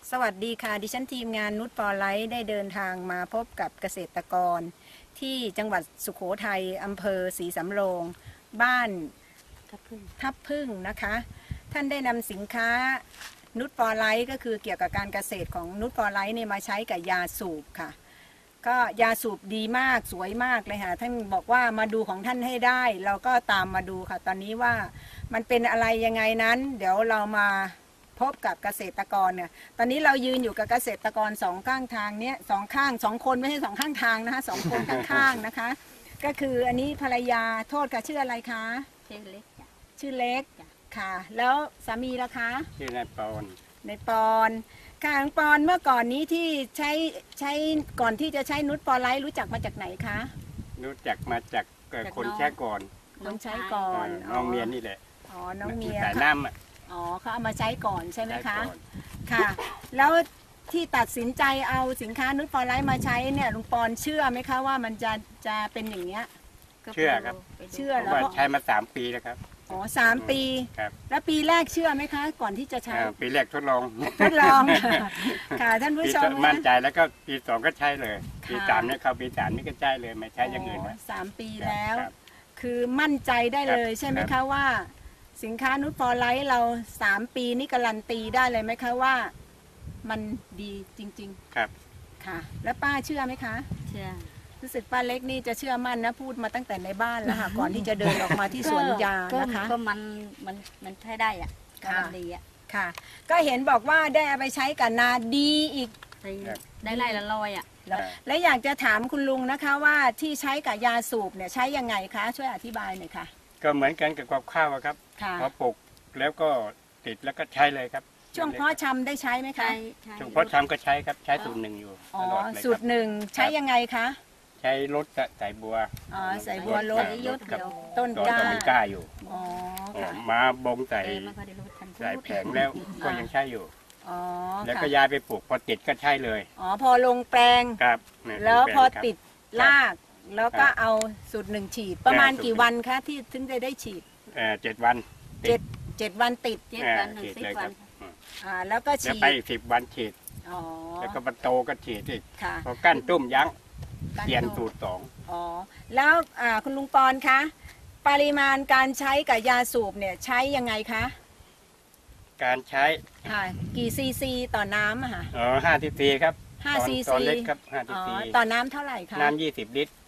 สวัสดีค่ะดิฉันทีมงานนุชฟอร์ไลท์ได้เดินทางมาพบกับเกษตรกรที่จังหวัดสุโขทัยอำเภอศรีสำโรงบ้านทับพึ่งนะคะท่านได้นำสินค้านุชฟอร์ไลท์ก็คือเกี่ยวกับการเกษตรของนุชฟอร์ไลท์เนี่ยมาใช้กับยาสูบค่ะก็ยาสูบดีมากสวยมากเลยค่ะท่านบอกว่ามาดูของท่านให้ได้เราก็ตามมาดูค่ะตอนนี้ว่ามันเป็นอะไรยังไงนั้นเดี๋ยวเรามาพบกับเกษตรกรเนี่ยตอนนี้เรายืนอยู่กับเกษตรกรสองข้างทางเนี้ยสองคนไม่ใช่สองข้างทางนะคะ2 คนข้างๆนะคะก็คืออันนี้ภรรยาโทษค่ะชื่ออะไรคะชื่อเล็กชื่อเล็กค่ะแล้วสามีล่ะคะชื่อนายปอนค่ะปอนเมื่อก่อนนี้ที่ใช้ก่อนที่จะใช้นุชฟอร์ไลท์รู้จักมาจากไหนคะรู้จักมาจากคนใช้ก่อนคนใช้ก่อนน้องเมียนี่แหละอ๋อน้องเมียสายน้ำอ๋อเขาเอามาใช้ก่อนใช่ไหมคะค่ะแล้วที่ตัดสินใจเอาสินค้านุชฟอร์ไลท์มาใช้เนี่ยลุงปอนเชื่อไหมคะว่ามันจะเป็นอย่างเนี้ยเชื่อครับเชื่อแล้วใช้มา3 ปีแล้วครับอ๋อ3 ปีครับแล้วปีแรกเชื่อไหมคะก่อนที่จะใช้ปีแรกทดลองค่ะท่านผู้ชมมั่นใจแล้วก็ปี2ก็ใช้เลยปี3เนี่ยเข้าปี3นี่ก็ใช้เลยไม่ใช้อย่างอื่นนะ 3 ปีแล้วคือมั่นใจได้เลยใช่ไหมคะว่าสินค้านุชฟอร์ไลท์เรา3 ปีนี่การันตีได้เลยไหมคะว่ามันดีจริงๆครับค่ะแล้วป้าเชื่อไหมคะเชื่อรู้สึกป้าเล็กนี่จะเชื่อมั่นนะพูดมาตั้งแต่ในบ้านแล้วค่ะก่อนที่จะเดินออกมาที่สวนยางนะคะก็มันใช้ได้อ่ะการันตีอ่ะค่ะก็เห็นบอกว่าได้เอาไปใช้กับนาดีอีกได้ไร่ละ100อ่ะและอยากจะถามคุณลุงนะคะว่าที่ใช้กับยาสูบเนี่ยใช้ยังไงคะช่วยอธิบายหน่อยค่ะก็เหมือนกันกับข้าวครับพอปลูกแล้วก็ติดแล้วก็ใช้เลยครับช่วงเพาะชำได้ใช้ไหมคะช่วงเพาะชำก็ใช้ครับใช้สูตร1อยู่ตลอดเลยสูตร1ใช้ยังไงคะใช้รถใส่บัวใส่บัวรถกับต้นกล้าอยู่มาบงใส่แผงแล้วก็ยังใช้อยู่แล้วก็ย้ายไปปลูกพอติดก็ใช่เลยพอลงแปลงครับแล้วพอติดรากแล้วก็เอาสูตร1ฉีดประมาณกี่วันคะที่ถึงจะได้ฉีด 7 วัน 7 วันติด 7 วันถึง10 วันแล้วก็ฉีดไป10 วันฉีดแล้วก็บรรโตก็ฉีดอีกพอกั้นตุ้มยั้งเปลี่ยนสูตร2 แล้วคุณลุงปอนคะปริมาณการใช้กับยาสูบเนี่ยใช้ยังไงคะการใช้กี่ซีซีต่อน้ำค่ะ 5 ซีซีครับ 5 ซีซีเล็กครับ5 ซีซีต่อน้ำเท่าไหร่คะน้ำ20 ลิตร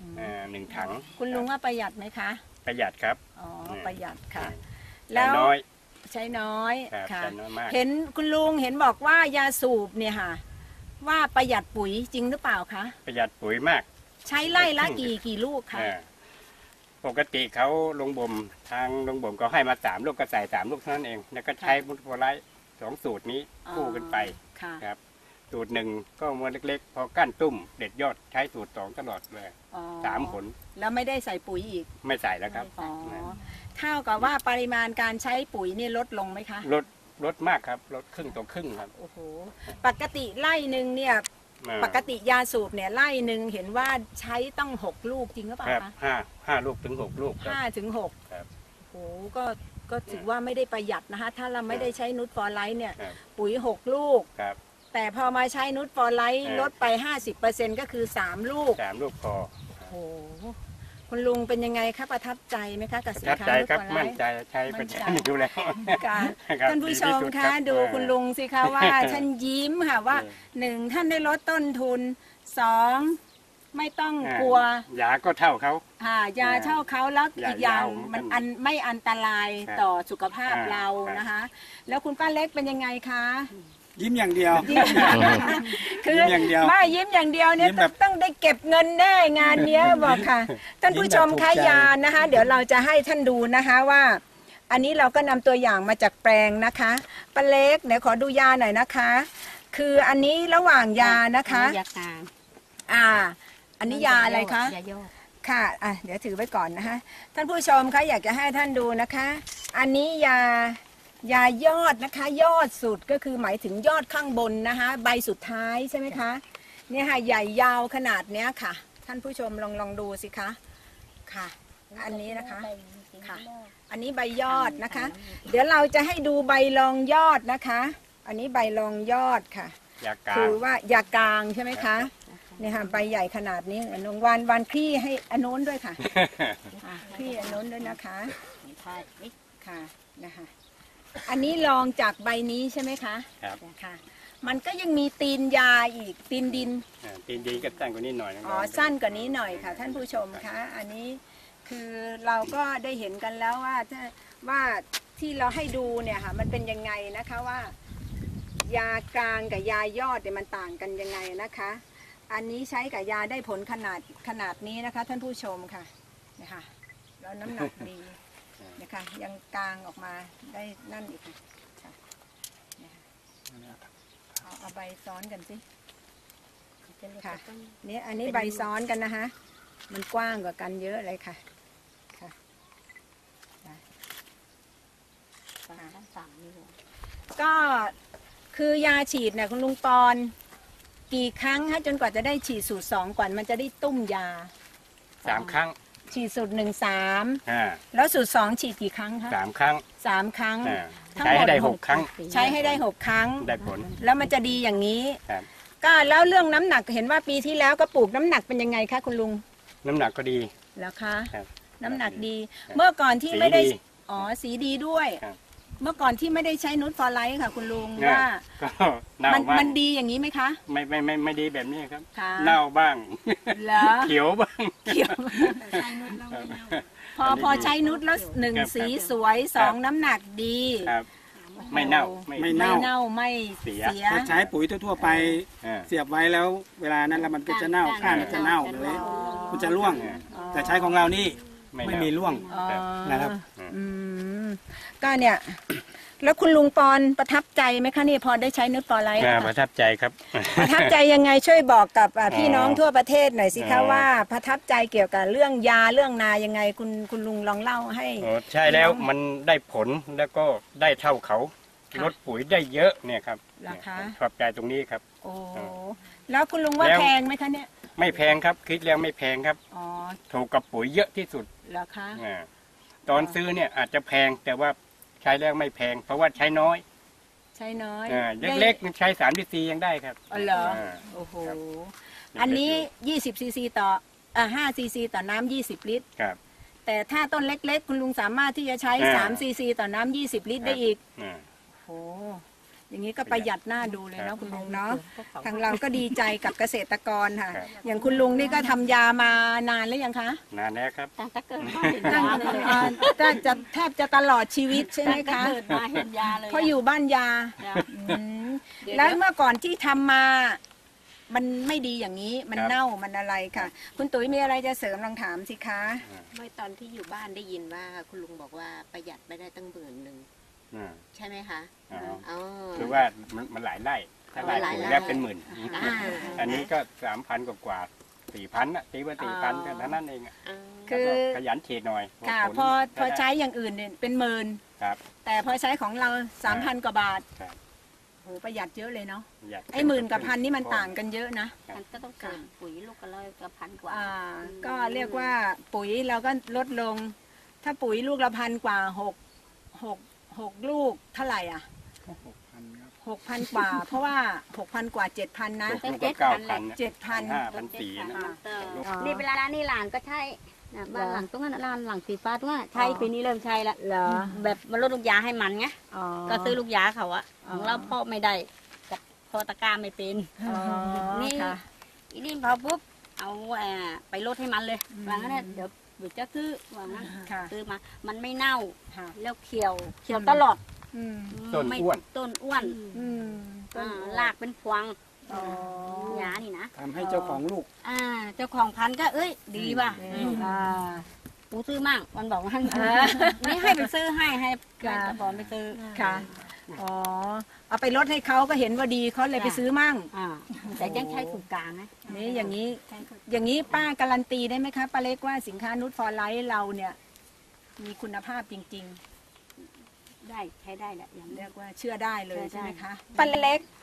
1 ถังคุณลุงว่าประหยัดไหมคะประหยัดครับประหยัดค่ะแล้วใช้น้อยค่ะเห็นคุณลุงเห็นบอกว่ายาสูบเนี่ยค่ะว่าประหยัดปุ๋ยจริงหรือเปล่าคะประหยัดปุ๋ยมากใช้ไร่ละกี่ลูกคะปกติเขาลงบ่มทางลงบ่มก็ให้มา3 ลูกก็ใส่3 ลูกเท่านั้นเองแล้วก็ใช้นุชฟอร์ไลท์2 สูตรนี้คู่กันไปครับสูตร1ก็มวลเล็กๆพอกั้นตุ้มเด็ดยอดใช้สูตร2ตลอดเลย3 ผลแล้วไม่ได้ใส่ปุ๋ยอีกไม่ใส่แล้วครับเท่ากับว่าปริมาณการใช้ปุ๋ยนี่ลดลงไหมคะลดมากครับลดครึ่งต่อครึ่งครับโอ้โหปกติไร่หนึ่งเนี่ยปกติยาสูบเนี่ยไร่หนึ่งเห็นว่าใช้ต้อง6 ลูกจริงหรือเปล่าคะ 5 ลูกถึง 6 ลูก 5 ถึง 6ครับโอ้โหก็ถือว่าไม่ได้ประหยัดนะคะถ้าเราไม่ได้ใช้นุชฟอร์ไลท์เนี่ยปุ๋ย6 ลูกแต่พอมาใช้นุชฟอร์ไลท์ลดไป 50%ก็คือ3 ลูกพอโอ้โหคุณลุงเป็นยังไงคะประทับใจไหมคะกับสินค้านุชฟอร์ไลท์มั่นใจใช้ประจำอยู่แล้วท่านผู้ชมคะดูคุณลุงสิคะว่าท่านยิ้มค่ะว่า1ท่านได้ลดต้นทุน2ไม่ต้องกลัวยาก็เท่าเขายาเท่าเขาแล้วอีกอย่างมันไม่อันตรายต่อสุขภาพเรานะคะแล้วคุณป้าเล็กเป็นยังไงคะยิ้มอย่างเดียวคือไม่ยิ้มอย่างเดียวเนี่ยต้องได้เก็บเงินแน่งานนี้บอกค่ะท่านผู้ชมคะยานะคะเดี๋ยวเราจะให้ท่านดูนะคะว่าอันนี้เราก็นำตัวอย่างมาจากแปลงนะคะป้าเล็กเดี๋ยวขอดูยาหน่อยนะคะคืออันนี้ระหว่างยานะคะยาตาอันนี้ยาอะไรคะค่ะเดี๋ยวถือไว้ก่อนนะคะท่านผู้ชมคะอยากจะให้ท่านดูนะคะอันนี้ยายอดนะคะยอดสุดก็คือหมายถึงยอดข้างบนนะคะใบสุดท้ายใช่ไหมคะเนี่ยค่ะใหญ่ยาวขนาดเนี้ยค่ะท่านผู้ชมลองดูสิคะค่ะอันนี้นะคะค่ะอันนี้ใบยอดนะคะเดี๋ยวเราจะให้ดูใบรองยอดนะคะอันนี้ใบรองยอดค่ะยากลาคืงอว่ายากลางใช่ไหมคะเนี่ยค่ะใบใหญ่ขนาดนี้อนงวานคลี่ให้อันโน้นด้วยค่ะคลี่อันโน้นด้วยนะคะใช่นี่ค่ะนะคะอันนี้ลองจากใบนี้ใช่ไหมคะครับค่ะ มันก็ยังมีตีนยาอีกตีนดินตีนดีก็สั้นกว่านี้หน่อยนึงอ๋อสั้นกว่านี้หน่อยค่ะ ท่านผู้ชมคะอันนี้คือเราก็ได้เห็นกันแล้วว่าที่เราให้ดูเนี่ยค่ะมันเป็นยังไงนะคะว่า ยากลางกับยายอดเนี่ยมันต่างกันยังไงนะคะ อันนี้ใช้กับยาได้ผลขนาดนี้นะคะ ท่านผู้ชมค่ะนะคะแล้วน้ำหนักดีนะคะยังกลางออกมาได้นั่นอีกค่ะนะคะเอาใบซ้อนกันสิจะเล็กค่ะก็ต้องนี่อันนี้ใบซ้อนกันนะคะมันกว้างกว่ากันเยอะเลยค่ะค่ะประมาณ3 นิ้วก็คือยาฉีดเนี่ยคุณลุงปอนกี่ครั้งคะจนกว่าจะได้ฉีดสูตร2ก่อนมันจะได้ตุ้มยา 3 ครั้งฉีดสูตร1 3 อ่าแล้วสูตร2ฉีดกี่ครั้งคะ 3 ครั้ง 3 ครั้งอ่าทั้งใช้หมดให้ได้ 6 ครั้งใช้ให้ได้6ครั้งได้ผลแล้วมันจะดีอย่างนี้ครับก็แล้วเรื่องน้ำหนักเห็นว่าปีที่แล้วก็ปลูกน้ำหนักเป็นยังไงคะคุณลุงน้ำหนักก็ดีแล้วคะครับน้ำหนักดีครับเมื่อก่อนที่สีไม่ได้ดีอ๋อสีดีด้วยครับเมื่อก่อนที่ไม่ได้ใช้นูตฟอร์ไลท์ค่ะคุณลุงเนี่ยว่าก็เน่ามันบ้างมันดีอย่างนี้ไหมคะไม่ดีแบบนี้ครับค่ะเน่าบ้างเหรอเขียวบ้างเขียวใช้นุ่นแล้วไม่เน่าพอใช้นุชแล้วหนึ่งครับสีสวยสองครับน้ำหนักดีครับ ไม่เน่าไม่ไม่เน่าเน่าไม่เสียเสียถ้าใช้ปุ๋ยทั่วๆไปอ่าเสียบไว้แล้วเวลานั้นแล้วมันก็จะเน่าก้านมันจะเน่าเลยอ๋อมันจะร่วง แต่ใช้ของเรานี่ไม่ไม่เน่ามีร่วงอ๋อนะครับอืมก็เนี่ย แล้วคุณลุงปอนประทับใจไหมคะนี่พอได้ใช้นุชฟอร์ไลท์ประทับใจครับประทับใจยังไงช่วยบอกกับพี่น้องอ๋อทั่วประเทศหน่อยสิคะอ๋อว่าประทับใจเกี่ยวกับเรื่องยาเรื่องนายังไงคุณลุงลองเล่าให้โอ้ใช่แล้วมันได้ผลแล้วก็ได้เท่าเขาค่ะลดปุ๋ยได้เยอะเนี่ยครับเหรอคะชอบใจตรงนี้ครับโอ้แล้วคุณลุงว่าแล้วแพงไหมคะเนี่ยไม่แพงครับคิดแล้วไม่แพงครับอ๋อถูกกับปุ๋ยเยอะที่สุดเหรอคะอ่าตอนซื้อเนี่ยอาจจะแพงแต่ว่าใช้แล้วไม่แพง เพราะว่าใช้น้อยใช้น้อยเล็กๆใช้3 cc ยังได้ครับอ๋อเหรอาโอ้โหครับอันนี้20 ซีซีต่อ5 ซีซีต่อน้ำ20 ลิตรครับแต่ถ้าต้นเล็กๆ คุณลุงสามารถที่จะใช้อ่า 3 ซีซีต่อน้ำ20 ลิตรได้อีกอ่าโอ้อย่างนี้ก็ประหยัดหน้าดูเลยครัเนาะบคุณลุงเนาะ ทางเราก็ดีใจกับเกษตรกรค่ะครับอย่างคุณลุงนี่ก็ทำยามานานแล้วยังคะนานแล้วครับตั้งแต่เกิดมาเห็นตั้งยาเลยก็จะแทบจะตลอดชีวิตใช่ไหมตั้งแต่คะเกิดมาเห็นยาเลยเพราะอยู่บ้านยาจ้ะอืมแล้วเมื่อก่อนที่ทำมา มันไม่ดีอย่างนี้ มันครับเน่า มันอะไรค่ะ คุณตุ๋ยมีอะไรจะเสริมลองถามสิคะไม่ตอนที่อยู่บ้านได้ยินว่าคุณลุงบอกว่าประหยัดไปได้ตั้ง10,000 อ่าใช่ไหมคะอ๋ออ๋อคือว่ามันหลายไร่ถ้าไร่หลายปุ๋ยไร่แล้วเป็นหมื่นอ่าอันนี้ก็3,000กว่า4,000น่ะตีว่า4,000ก็เท่านั้นเองอะอ่าคือแล้วก็ขยันฉีดหน่อยค่ะผลพอใช้อย่างอื่นเนี่ยเป็นหมื่นครับแต่พอใช้ของเรา 3,000 กว่าบาทครับโหประหยัดเยอะเลยเนาะอยากไอ้หมื่นกับพันนี่มันต่างกันเยอะนะมันก็ต้องเกิดปุ๋ยลูกกระร้อยกระพันกว่าก็เรียกว่าปุ๋ยเราก็ลดลง ถ้าปุ๋ยลูกละพันกว่า6 ลูกเท่าไหร่อ่ะ 6,000 กว่า เพราะว่า 6,000 กว่า 7,000 นะลูกก็9,000เนี่ย 7,000 5,400นะอ๋อนี่เวลานี่หลานก็ใช่นะบ้านหลังตรงนั้นร้านหลังสีฟ้าตรงนั้นใช่ปีนี้เริ่มใช้ละเหรอแบบมันลดลูกยาให้มันไงอ๋อก็ซื้อลูกยาเขาอะอ๋อของเราพ่อไม่ได้กับพ่อตะกร้าไม่เป็นอ๋อนี่ค่ะอีนี่พอปุ๊บเอาไปลดให้มันเลยอืมว่างั้นนะเดี๋ยวจะซื้อว่างั้นค่ะซื้อมา มันไม่เน่าค่ะแล้วเขียวตลอดอืมต้นไม่อ้วนต้นอ้วนอืมลากเป็นพวงอ๋อยานี่นะทำให้เจ้าของลูกเจ้าของพันธุ์ก็เอ้ยดีว่ะอ่ากูซื้อมั่งมันบอกว่าอ่านี่ให้ไปซื้อให้ค่ะกระบอกไปซื้อค่ะ อ๋อ เอาไปลดให้เขาก็เห็นว่าดีเขาเลยไปซื้อมั่งแต่ยังใช้สูตรกลางนะนี่อย่างนี้ป้าการันตีได้ไหมคะป้าเล็กว่าสินค้านูตฟอร์ไลท์เราเนี่ย มีคุณภาพจริงได้ใช้ได้แหละอย่างๆเนี้เรียยกว่าเชื่อได้เลยเชื่อได้ใช่ไหมคะป้าเล็ก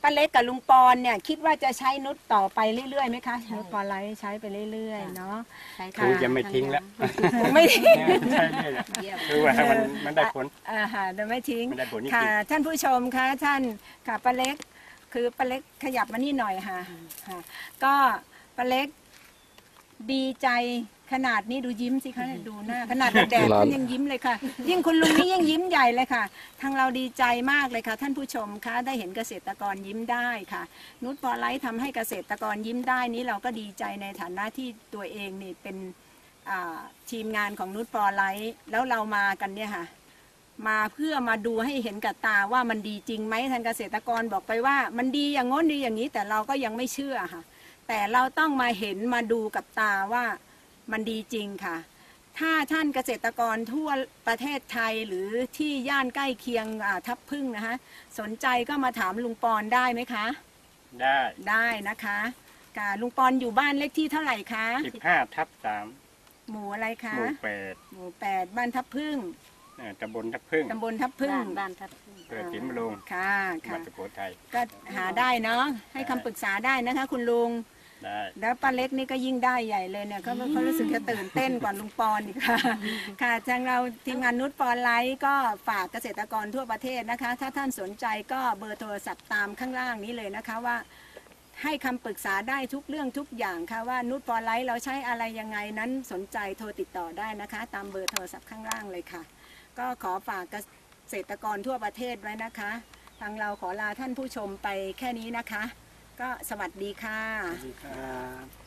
ป้าเล็กกับลุงปอนเนี่ยคิดว่าจะใช้นุชต่อไปเรื่อยๆไหมคะนุชปอไลท์ใช้ไปเรื่อยๆเนาะใช้คือจะไม่ทิ้งแล้วไม่ทิ้งใช่เลยคือว่ามันได้ผลจะไม่ทิ้งมันได้ผลจริงค่ะท่านผู้ชมคะท่านค่ะป้าเล็กคือป้าเล็กขยับมานี่หน่อยค่ะค่ะก็ป้าเล็กดีใจขนาดนี้ดูยิ้มสิคะดูหน้าขนาดแดดท่านยังยิ้มเลยค่ะ ยิ่งคุณลุงนี่ยิ่งยิ้มใหญ่เลยค่ะทางเราดีใจมากเลยค่ะ ท่านผู้ชมคะได้เห็นเกษตรกรยิ้มได้ค่ะนุชฟอร์ไลท์ทำให้เกษตรกรยิ้มได้นี้เราก็ดีใจในฐานะที่ตัวเองนี่เป็นทีมงานของนุชฟอร์ไลท์แล้วเรามากันเนี่ยค่ะมาเพื่อมาดูให้เห็นกับตาว่ามันดีจริงไหมท่านเกษตรกรบอกไปว่ามันดีอย่างง้นดีอย่างนี้แต่เราก็ยังไม่เชื่อค่ะแต่เราต้องมาเห็นมาดูกับตาว่ามันดีจริงค่ะถ้าท่านเกษตรกรทั่วประเทศไทยหรือที่ย่านใกล้เคียงทับพึ่งนะคะสนใจก็มาถามลุงปอนได้ไหมคะได้นะคะค่ะลุงปอนอยู่บ้านเลขที่เท่าไหร่คะ 15/3 หมู่อะไรคะหมู่หมู่ 8บ้านทับพึ่ง 8ตำบลทับพึ่งตำบลทับพึ่งบ้านทับพึ่งเกิดศรีมะโรงค่ะจังหวัค่ะดสุโขทัยก็หาได้เนาะให้คำปรึกษาได้นะคะคุณลุงได้แล้วป้าเล็กนี่ก็ยิ่งได้ใหญ่เลยเนี่ยเขารู้สึกจะตื่นเต้นกว่าลุงปอนอีกค่ะ ค่ะทางเราทีมงานนุชปอนไลท์ก็ฝากเกษตรกรทั่วประเทศนะคะถ้าท่านสนใจก็เบอร์โทรศัพท์ตามข้างล่างนี้เลยนะคะว่าให้คำปรึกษาได้ทุกเรื่องทุกอย่างค่ะว่านุชปอนไลท์เราใช้อะไรยังไงนั้นสนใจโทรติดต่อได้นะคะตามเบอร์โทรศัพท์ข้างล่างเลยค่ะก็ขอฝากเกษตรกรทั่วประเทศไว้นะคะทางเราขอลาท่านผู้ชมไปแค่นี้นะคะก็สวัสดีค่ะสวัสดีครับ